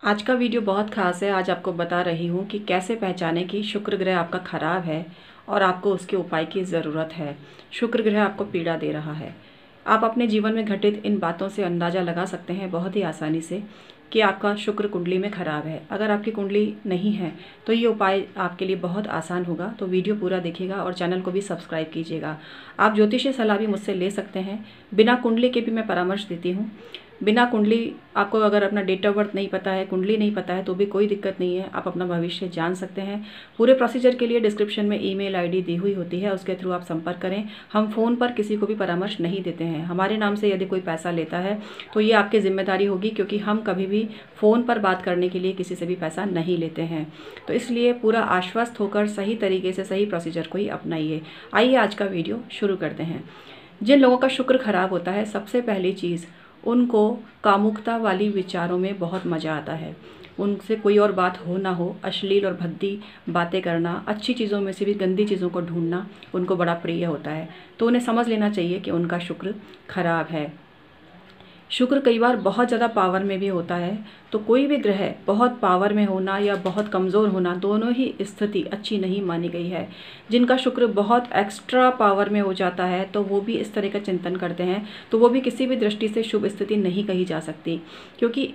आज का वीडियो बहुत ख़ास है। आज आपको बता रही हूँ कि कैसे पहचानें कि शुक्र ग्रह आपका ख़राब है और आपको उसके उपाय की ज़रूरत है। शुक्र ग्रह आपको पीड़ा दे रहा है। आप अपने जीवन में घटित इन बातों से अंदाज़ा लगा सकते हैं बहुत ही आसानी से कि आपका शुक्र कुंडली में ख़राब है। अगर आपकी कुंडली नहीं है तो ये उपाय आपके लिए बहुत आसान होगा। तो वीडियो पूरा देखिएगा और चैनल को भी सब्सक्राइब कीजिएगा। आप ज्योतिषीय सलाह भी मुझसे ले सकते हैं। बिना कुंडली के भी मैं परामर्श देती हूँ। बिना कुंडली, आपको अगर अपना डेट ऑफ बर्थ नहीं पता है, कुंडली नहीं पता है, तो भी कोई दिक्कत नहीं है। आप अपना भविष्य जान सकते हैं। पूरे प्रोसीजर के लिए डिस्क्रिप्शन में ईमेल आईडी दी हुई होती है, उसके थ्रू आप संपर्क करें। हम फ़ोन पर किसी को भी परामर्श नहीं देते हैं। हमारे नाम से यदि कोई पैसा लेता है तो ये आपकी जिम्मेदारी होगी, क्योंकि हम कभी भी फ़ोन पर बात करने के लिए किसी से भी पैसा नहीं लेते हैं। तो इसलिए पूरा आश्वस्त होकर सही तरीके से सही प्रोसीजर को ही अपनाइए। आइए आज का वीडियो शुरू करते हैं। जिन लोगों का शुक्र खराब होता है, सबसे पहली चीज़, उनको कामुकता वाली विचारों में बहुत मज़ा आता है। उनसे कोई और बात हो ना हो, अश्लील और भद्दी बातें करना, अच्छी चीज़ों में से भी गंदी चीज़ों को ढूंढना उनको बड़ा प्रिय होता है। तो उन्हें समझ लेना चाहिए कि उनका शुक्र खराब है। शुक्र कई बार बहुत ज़्यादा पावर में भी होता है। तो कोई भी ग्रह बहुत पावर में होना या बहुत कमज़ोर होना, दोनों ही स्थिति अच्छी नहीं मानी गई है। जिनका शुक्र बहुत एक्स्ट्रा पावर में हो जाता है तो वो भी इस तरह का चिंतन करते हैं, तो वो भी किसी भी दृष्टि से शुभ स्थिति नहीं कही जा सकती। क्योंकि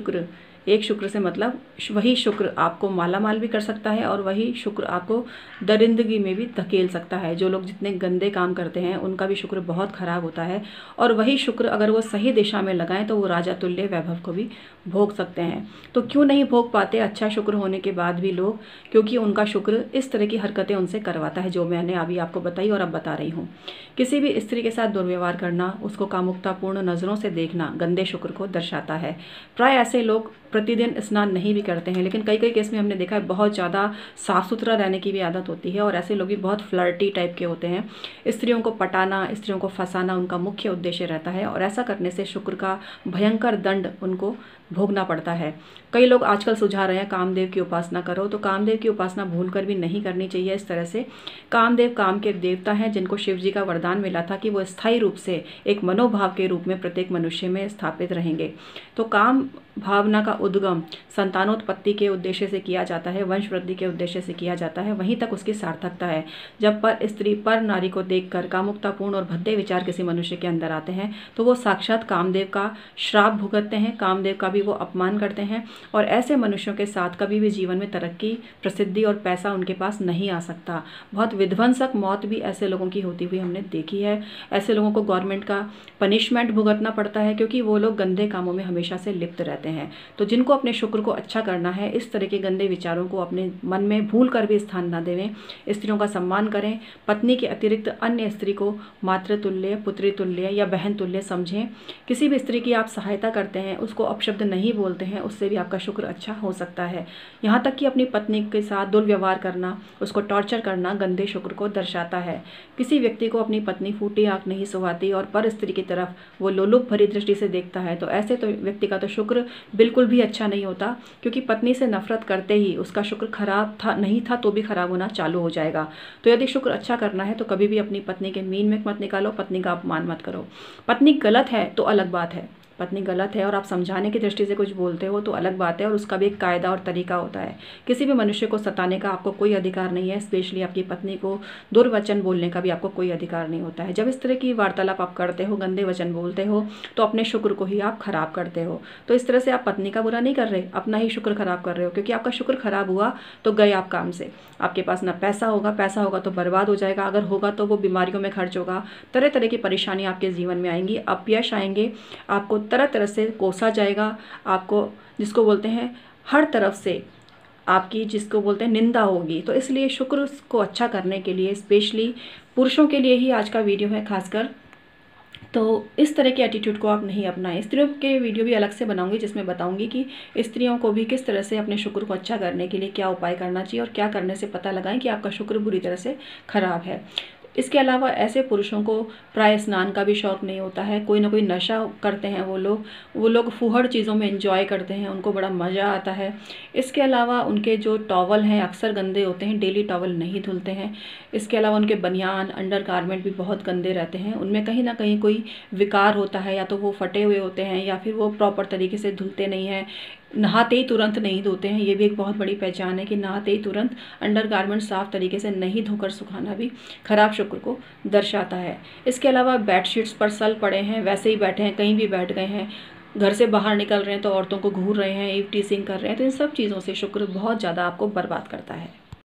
एक शुक्र से मतलब वही शुक्र आपको माला माल भी कर सकता है और वही शुक्र आपको दरिंदगी में भी धकेल सकता है। जो लोग जितने गंदे काम करते हैं उनका भी शुक्र बहुत खराब होता है। और वही शुक्र अगर वो सही दिशा में लगाएं तो वो राजा तुल्य वैभव को भी भोग सकते हैं। तो क्यों नहीं भोग पाते अच्छा शुक्र होने के बाद भी लोग? क्योंकि उनका शुक्र इस तरह की हरकतें उनसे करवाता है, जो मैंने अभी आपको बताई और अब बता रही हूँ। किसी भी स्त्री के साथ दुर्व्यवहार करना, उसको कामुकतापूर्ण नज़रों से देखना गंदे शुक्र को दर्शाता है। प्राय ऐसे लोग प्रतिदिन स्नान नहीं भी करते हैं, लेकिन कई कई केस में हमने देखा है बहुत ज़्यादा साफ़ सुथरा रहने की भी आदत होती है। और ऐसे लोग भी बहुत फ्लर्टी टाइप के होते हैं। स्त्रियों को पटाना, स्त्रियों को फंसाना उनका मुख्य उद्देश्य रहता है, और ऐसा करने से शुक्र का भयंकर दंड उनको भोगना पड़ता है। कई लोग आजकल सुझा रहे हैं कामदेव की उपासना करो, तो कामदेव की उपासना भूलकर भी नहीं करनी चाहिए इस तरह से। कामदेव काम के देवता हैं, जिनको शिव जी का वरदान मिला था कि वो स्थायी रूप से एक मनोभाव के रूप में प्रत्येक मनुष्य में स्थापित रहेंगे। तो काम भावना का उद्गम संतानोत्पत्ति के उद्देश्य से किया जाता है, वंश वृद्धि के उद्देश्य से किया जाता है, वहीं तक उसकी सार्थकता है। जब पर स्त्री पर नारी को देखकर कामुकतापूर्ण और भद्दे विचार किसी मनुष्य के अंदर आते हैं तो वो साक्षात कामदेव का श्राप भुगतते हैं, कामदेव का भी वो अपमान करते हैं। और ऐसे मनुष्यों के साथ कभी भी जीवन में तरक्की, प्रसिद्धि और पैसा उनके पास नहीं आ सकता। बहुत विध्वंसक मौत भी ऐसे लोगों की होती हुई हमने देखी है। ऐसे लोगों को गवर्नमेंट का पनिशमेंट भुगतना पड़ता है, क्योंकि वो लोग गंदे कामों में हमेशा से लिप्त रहते हैं। तो जिनको अपने शुक्र को अच्छा करना है, इस तरह के गंदे विचारों को अपने मन में भूल कर भी स्थान न देवें। स्त्रियों का सम्मान करें। पत्नी के अतिरिक्त अन्य स्त्री को मातृतुल्य, पुत्री तुल्य या बहन तुल्य समझें। किसी भी स्त्री की आप सहायता करते हैं, उसको अपशब्द नहीं बोलते हैं, उससे भी आपका शुक्र अच्छा हो सकता है। यहाँ तक कि अपनी पत्नी के साथ दुर्व्यवहार करना, उसको टॉर्चर करना गंदे शुक्र को दर्शाता है। किसी व्यक्ति को अपनी पत्नी फूटी आंख नहीं सुहाती और पर स्त्री की तरफ वो लोलुप भरी दृष्टि से देखता है, तो ऐसे तो व्यक्ति का तो शुक्र बिल्कुल भी अच्छा नहीं होता। क्योंकि पत्नी से नफरत करते ही उसका शुक्र खराब था, नहीं था तो भी खराब होना चालू हो जाएगा। तो यदि शुक्र अच्छा करना है तो कभी भी अपनी पत्नी के मीन में मत निकालो, पत्नी का अपमान मत करो। पत्नी गलत है तो अलग बात है, पत्नी गलत है और आप समझाने की दृष्टि से कुछ बोलते हो तो अलग बात है, और उसका भी एक कायदा और तरीका होता है। किसी भी मनुष्य को सताने का आपको कोई अधिकार नहीं है, स्पेशली आपकी पत्नी को दुर्वचन बोलने का भी आपको कोई अधिकार नहीं होता है। जब इस तरह की वार्तालाप आप करते हो, गंदे वचन बोलते हो, तो अपने शुक्र को ही आप खराब करते हो। तो इस तरह से आप पत्नी का बुरा नहीं कर रहे, अपना ही शुक्र खराब कर रहे हो। क्योंकि आपका शुक्र खराब हुआ तो गए आप काम से। आपके पास ना पैसा होगा, पैसा होगा तो बर्बाद हो जाएगा, अगर होगा तो वो बीमारियों में खर्च होगा, तरह तरह की परेशानियां आपके जीवन में आएंगी, अपयश आएंगे, आपको तरह तरह से कोसा जाएगा, आपको जिसको बोलते हैं हर तरफ से आपकी जिसको बोलते हैं निंदा होगी। तो इसलिए शुक्र को अच्छा करने के लिए स्पेशली पुरुषों के लिए ही आज का वीडियो है खासकर। तो इस तरह के एटीट्यूड को आप नहीं अपनाएं। स्त्रियों के वीडियो भी अलग से बनाऊंगी, जिसमें बताऊंगी कि स्त्रियों को भी किस तरह से अपने शुक्र को अच्छा करने के लिए क्या उपाय करना चाहिए और क्या करने से पता लगाएं कि आपका शुक्र बुरी तरह से खराब है। इसके अलावा ऐसे पुरुषों को प्राय स्नान का भी शौक नहीं होता है। कोई ना कोई नशा करते हैं वो लोग फूहड़ चीज़ों में एंजॉय करते हैं, उनको बड़ा मज़ा आता है। इसके अलावा उनके जो टॉवल हैं अक्सर गंदे होते हैं, डेली टॉवल नहीं धुलते हैं। इसके अलावा उनके बनियान, अंडर गारमेंट भी बहुत गंदे रहते हैं, उनमें कहीं ना कहीं कोई विकार होता है, या तो वो फटे हुए होते हैं या फिर वो प्रॉपर तरीके से धुलते नहीं हैं। नहाते ही तुरंत नहीं धोते हैं, ये भी एक बहुत बड़ी पहचान है कि नहाते ही तुरंत अंडरगारमेंट साफ तरीके से नहीं धोकर सुखाना भी खराब शुक्र को दर्शाता है। इसके अलावा बेडशीट्स पर सल पड़े हैं, वैसे ही बैठे हैं, कहीं भी बैठ गए हैं, घर से बाहर निकल रहे हैं तो औरतों को घूर रहे हैं, ईव टीजिंग कर रहे हैं, तो इन सब चीज़ों से शुक्र बहुत ज़्यादा आपको बर्बाद करता है।